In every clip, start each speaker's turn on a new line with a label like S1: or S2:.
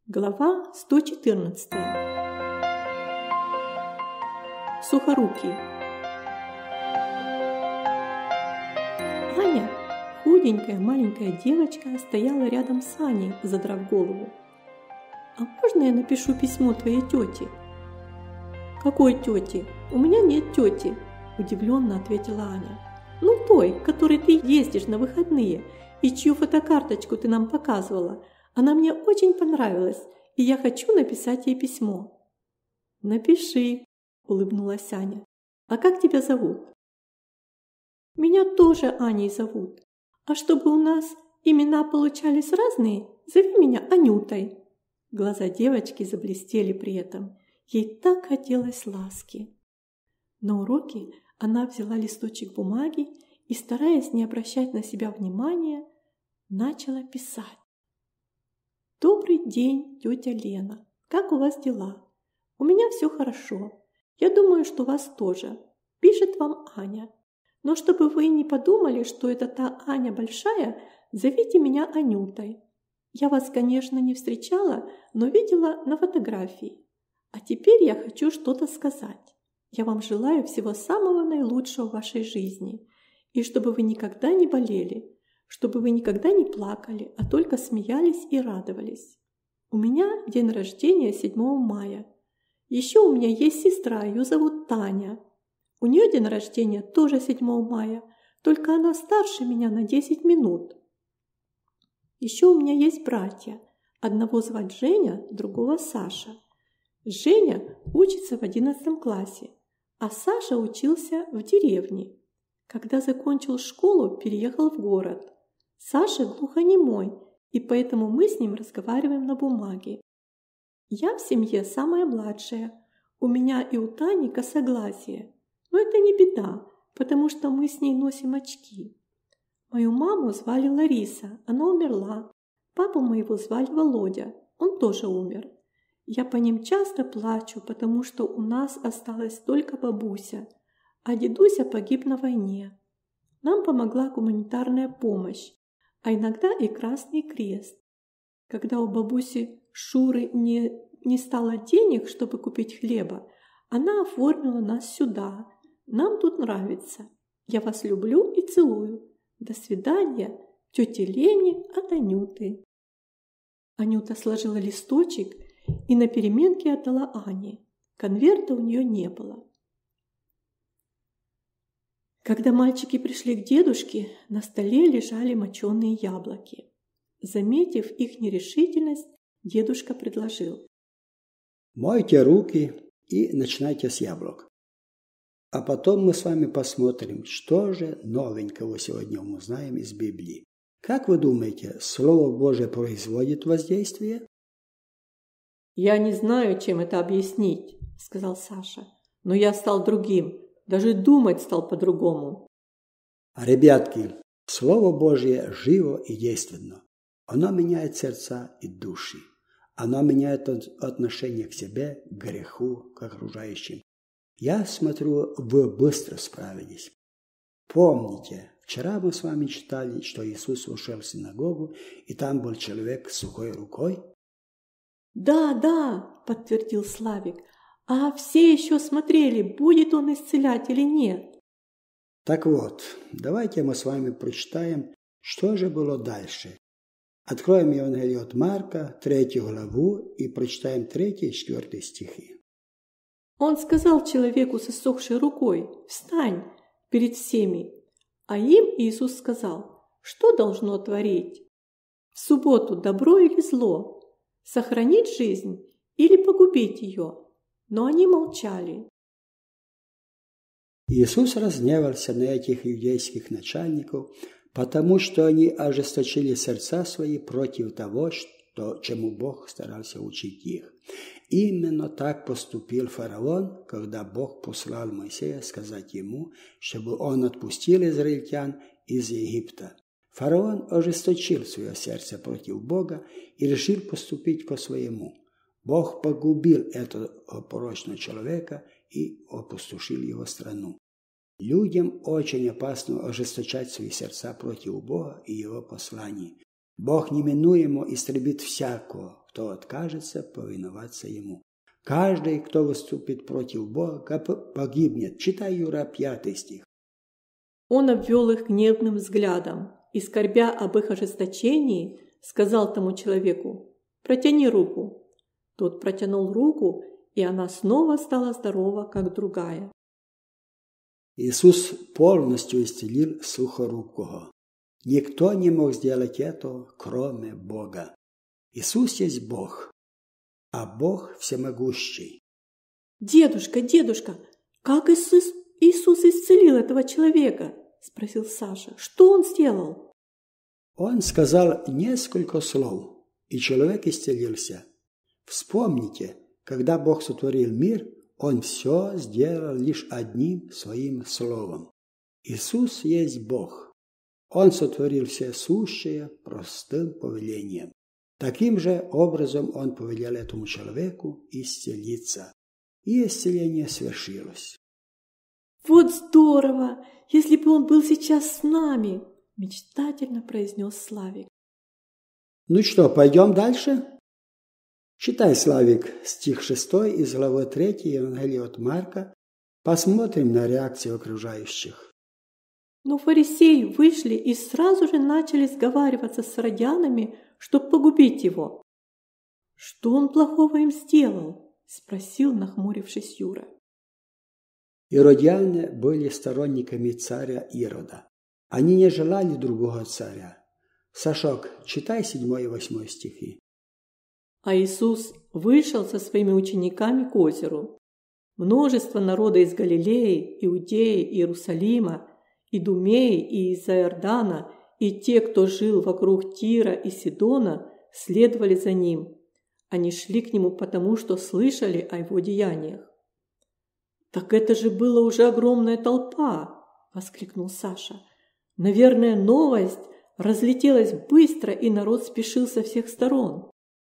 S1: Глава 114. Сухорукий. Аня, худенькая маленькая девочка, стояла рядом с Аней, задрав голову. «А можно я напишу письмо твоей тете?» «Какой тете? У меня нет тети», – удивленно ответила Аня. «Ну той, к которой ты ездишь на выходные и чью фотокарточку ты нам показывала. Она мне очень понравилась, и я хочу написать ей письмо». «Напиши», – улыбнулась Аня. «А как тебя зовут?» «Меня тоже Аней зовут. А чтобы у нас имена получались разные, зови меня Анютой». Глаза девочки заблестели при этом. Ей так хотелось ласки. На уроке она взяла листочек бумаги и, стараясь не обращать на себя внимания, начала писать. «Добрый день, тетя Лена. Как у вас дела? У меня все хорошо. Я думаю, что у вас тоже. Пишет вам Аня. Но чтобы вы не подумали, что это та Аня большая, зовите меня Анютой. Я вас, конечно, не встречала, но видела на фотографии. А теперь я хочу что-то сказать. Я вам желаю всего самого наилучшего в вашей жизни. И чтобы вы никогда не болели, чтобы вы никогда не плакали, а только смеялись и радовались. У меня день рождения 7 мая. Еще у меня есть сестра, ее зовут Таня. У нее день рождения тоже 7 мая, только она старше меня на 10 минут. Еще у меня есть братья. Одного звать Женя, другого Саша. Женя учится в 11 классе, а Саша учился в деревне. Когда закончил школу, переехал в город. Саша глухонемой, и поэтому мы с ним разговариваем на бумаге. Я в семье самая младшая. У меня и у Тани косогласие. Но это не беда, потому что мы с ней носим очки. Мою маму звали Лариса, она умерла. Папу моего звали Володя, он тоже умер. Я по ним часто плачу, потому что у нас осталась только бабуся, а дедуся погиб на войне. Нам помогла гуманитарная помощь, а иногда и Красный Крест. Когда у бабуси Шуры не стало денег, чтобы купить хлеба, она оформила нас сюда. Нам тут нравится. Я вас люблю и целую. До свидания, тете Лене от Анюты». Анюта сложила листочек и на переменке отдала Ане. Конверта у нее не было. Когда мальчики пришли к дедушке, на столе лежали моченые яблоки. Заметив их нерешительность, дедушка предложил:
S2: «Мойте руки и начинайте с яблок. А потом мы с вами посмотрим, что же новенького сегодня мы узнаем из Библии. Как вы думаете, Слово Божие производит воздействие?»
S1: «Я не знаю, чем это объяснить», – сказал Саша. «Но я стал другим, даже думать стал по-другому».
S2: Ребятки, Слово Божье живо и действенно. Оно меняет сердца и души. Оно меняет отношение к себе, к греху, к окружающим. Я смотрю, вы быстро справились. Помните, вчера мы с вами читали, что Иисус ушел в синагогу, и там был человек с сухой рукой?
S1: «Да», – подтвердил Славик. «А все еще смотрели, будет он исцелять или нет».
S2: Так вот, давайте мы с вами прочитаем, что же было дальше. Откроем Евангелие от Марка, 3 главу, и прочитаем 3 и 4 стихи.
S1: Он сказал человеку с иссохшей рукой: «Встань перед всеми». А им Иисус сказал: «Что должно творить? В субботу добро или зло? Сохранить жизнь или погубить ее?» Но они молчали.
S2: Иисус разгневался на этих иудейских начальников, потому что они ожесточили сердца свои против того, чему Бог старался учить их. Именно так поступил фараон, когда Бог послал Моисея сказать ему, чтобы он отпустил израильтян из Египта. Фараон ожесточил свое сердце против Бога и решил поступить по-своему. Бог погубил этого порочного человека и опустошил его страну. Людям очень опасно ожесточать свои сердца против Бога и Его посланий. Бог неминуемо истребит всякого, кто откажется повиноваться Ему. Каждый, кто выступит против Бога, погибнет. Читай, Юра, 5 стих.
S1: Он обвел их гневным взглядом и, скорбя об их ожесточении, сказал тому человеку: «Протяни руку». Тот протянул руку, и она снова стала здорова, как другая.
S2: Иисус полностью исцелил сухорукого. Никто не мог сделать этого, кроме Бога. Иисус есть Бог, а Бог всемогущий.
S1: «Дедушка, дедушка, как Иисус исцелил этого человека?» – спросил Саша. «Что он сделал?»
S2: Он сказал несколько слов, и человек исцелился. Вспомните, когда Бог сотворил мир, Он все сделал лишь одним своим словом. Иисус есть Бог. Он сотворил все сущее простым повелением. Таким же образом Он повелел этому человеку исцелиться. И исцеление свершилось.
S1: «Вот здорово! Если бы он был сейчас с нами!» – мечтательно произнес Славик.
S2: Ну что, пойдем дальше? Читай, Славик, стих 6 из главы 3 Евангелия от Марка. Посмотрим на реакцию окружающих.
S1: Но фарисеи вышли и сразу же начали сговариваться с иродианами, чтобы погубить его. «Что он плохого им сделал?» – спросил, нахмурившись, Юра.
S2: Иродиане были сторонниками царя Ирода. Они не желали другого царя. Сашок, читай 7 и 8 стихи.
S1: А Иисус вышел со своими учениками к озеру. Множество народа из Галилеи, Иудеи, Иерусалима, Идумеи и из-за Иордана, и те, кто жил вокруг Тира и Сидона, следовали за ним. Они шли к нему потому, что слышали о его деяниях. «Так это же была уже огромная толпа!» – воскликнул Саша. «Наверное, новость разлетелась быстро, и народ спешил со всех сторон».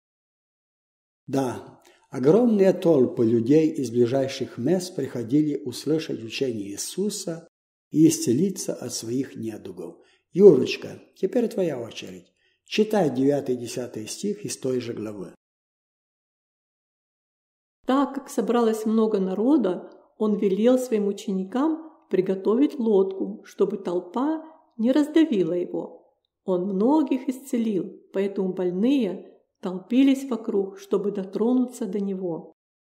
S2: Да, огромные толпы людей из ближайших мест приходили услышать учение Иисуса и исцелиться от своих недугов. Юрочка, теперь твоя очередь. Читай 9-10 стих из той же главы.
S1: Так как собралось много народа, он велел своим ученикам приготовить лодку, чтобы толпа не раздавила его. Он многих исцелил, поэтому больные толпились вокруг, чтобы дотронуться до него.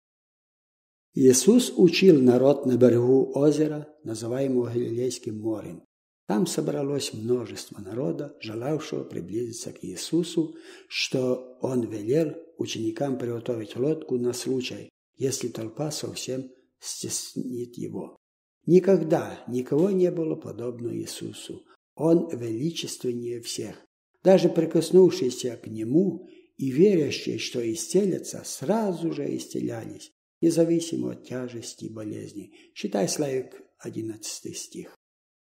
S2: Иисус учил народ на берегу озера, называемого Галилейским морем. Там собралось множество народа, желавшего приблизиться к Иисусу, что Он велел ученикам приготовить лодку на случай, если толпа совсем стеснит Его. Никогда никого не было подобно Иисусу. Он величественнее всех. Даже прикоснувшиеся к Нему и верящие, что исцелятся, сразу же исцелялись, независимо от тяжести болезни. Читай, Славик, 11 стих.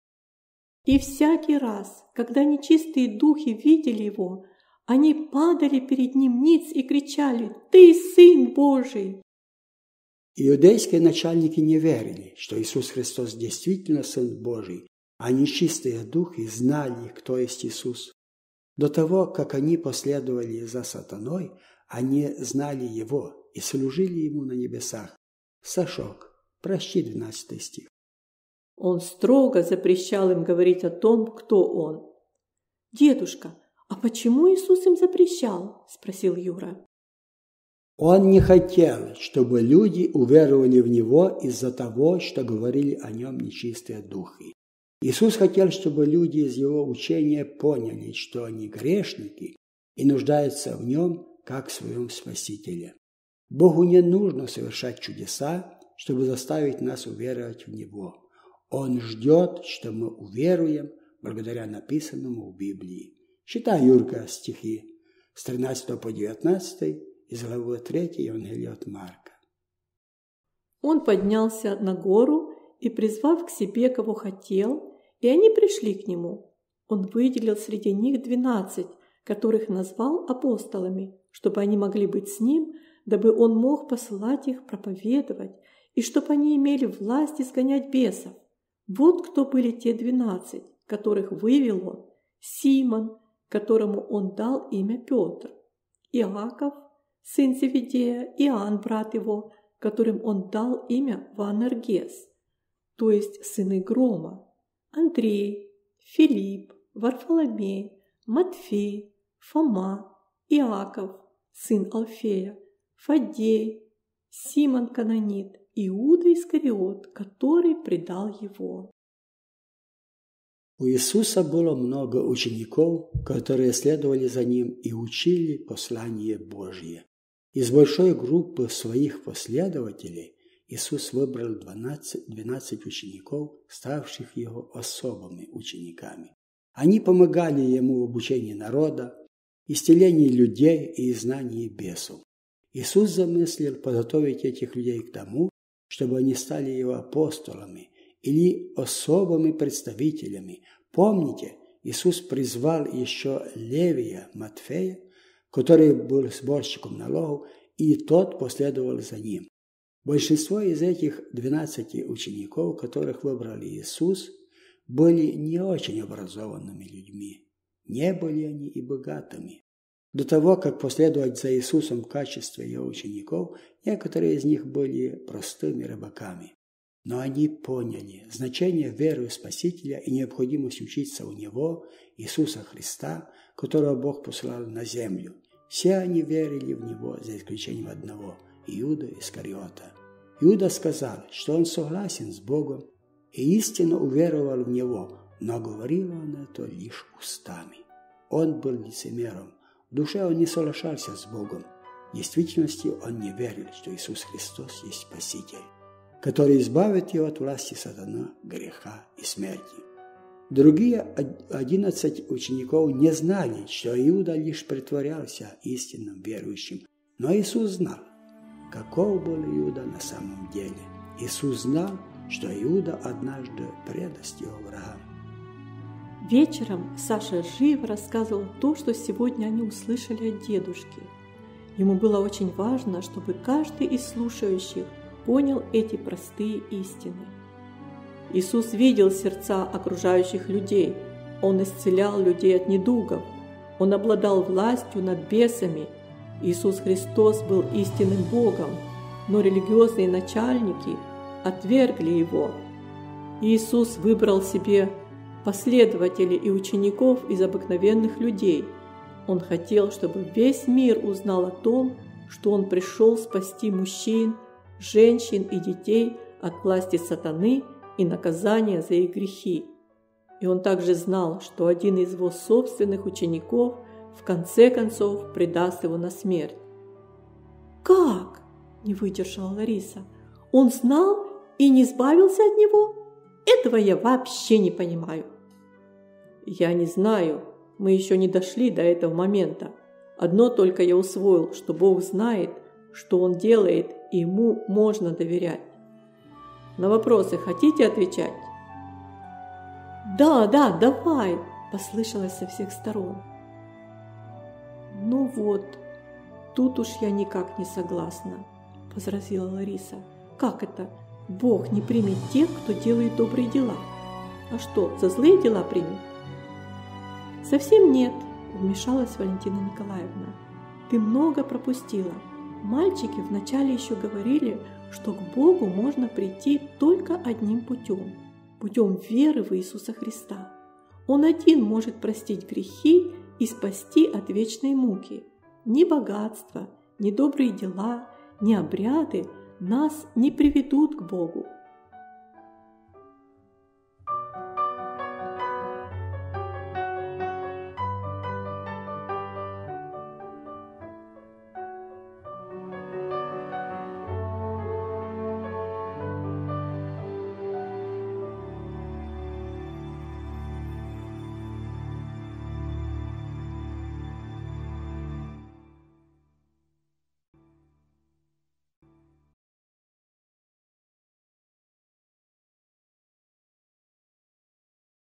S1: И всякий раз, когда нечистые духи видели его, они падали перед ним ниц и кричали: «Ты Сын Божий!»
S2: Иудейские начальники не верили, что Иисус Христос действительно Сын Божий, а нечистые духи знали, кто есть Иисус. До того, как они последовали за сатаной, они знали Его и служили Ему на небесах. Сашок, прочти 12 стих.
S1: Он строго запрещал им говорить о том, кто он. «Дедушка, а почему Иисус им запрещал?» – спросил Юра.
S2: Он не хотел, чтобы люди уверовали в Него из-за того, что говорили о Нем нечистые духи. Иисус хотел, чтобы люди из Его учения поняли, что они грешники и нуждаются в Нем, как в Своем Спасителе. Богу не нужно совершать чудеса, чтобы заставить нас уверовать в Него. Он ждет, что мы уверуем благодаря написанному в Библии. Читай, Юрка, стихи с 13 по 19 из главы 3 Евангелия от Марка.
S1: Он поднялся на гору и, призвав к себе, кого хотел, и они пришли к нему. Он выделил среди них 12, которых назвал апостолами, чтобы они могли быть с ним, дабы он мог посылать их проповедовать, и чтобы они имели власть изгонять бесов. Вот кто были те 12, которых вывел он: Симон, которому он дал имя Петр, Иаков, сын Зеведея, Иоанн, брат его, которым он дал имя Ваанергес, то есть сыны грома, Андрей, Филипп, Варфоломей, Матфей, Фома, Иаков, сын Алфея, Фаддей, Симон Канонит, Иуда Искариот, который предал его.
S2: У Иисуса было много учеников, которые следовали за Ним и учили послание Божье. Из большой группы своих последователей Иисус выбрал 12 учеников, ставших Его особыми учениками. Они помогали Ему в обучении народа, исцелении людей и изгнании бесов. Иисус замыслил подготовить этих людей к тому, чтобы они стали Его апостолами или особыми представителями. Помните, Иисус призвал еще Левия Матфея, который был сборщиком налогов, и тот последовал за ним. Большинство из этих 12 учеников, которых выбрал Иисус, были не очень образованными людьми. Не были они и богатыми. До того, как последовать за Иисусом в качестве Его учеников, некоторые из них были простыми рыбаками. Но они поняли значение веры в Спасителя и необходимость учиться у Него, Иисуса Христа, которого Бог послал на землю. Все они верили в Него, за исключением одного – Иуды Искариота. Иуда сказал, что он согласен с Богом и истинно уверовал в Него, но говорил он это лишь устами. Он был лицемером. В душе он не соглашался с Богом. В действительности он не верил, что Иисус Христос есть Спаситель, который избавит его от власти сатаны, греха и смерти. Другие 11 учеников не знали, что Иуда лишь притворялся истинным верующим. Но Иисус знал, каков был Иуда на самом деле. Иисус знал, что Иуда однажды предаст его врагам.
S1: Вечером Саша живо рассказывал то, что сегодня они услышали от дедушки. Ему было очень важно, чтобы каждый из слушающих понял эти простые истины. Иисус видел сердца окружающих людей. Он исцелял людей от недугов. Он обладал властью над бесами. Иисус Христос был истинным Богом, но религиозные начальники отвергли Его. Иисус выбрал себе последователей и учеников из обыкновенных людей. Он хотел, чтобы весь мир узнал о том, что Он пришел спасти мужчин, женщин и детей от власти сатаны и наказания за их грехи. И Он также знал, что один из Его собственных учеников в конце концов предаст Его на смерть. «Как?» – не выдержала Лариса. «Он знал и не избавился от него? Этого я вообще не понимаю». «Я не знаю, мы еще не дошли до этого момента. Одно только я усвоил, что Бог знает, что Он делает, и Ему можно доверять. На вопросы хотите отвечать?» «Да, давай!» – послышалось со всех сторон. «Ну вот, тут уж я никак не согласна», – возразила Лариса. «Как это? Бог не примет тех, кто делает добрые дела? А что, за злые дела примет?» «Совсем нет», – вмешалась Валентина Николаевна. «Ты много пропустила. Мальчики вначале еще говорили, что к Богу можно прийти только одним путем – путем веры в Иисуса Христа. Он один может простить грехи и спасти от вечной муки. Ни богатство, ни добрые дела, ни обряды нас не приведут к Богу.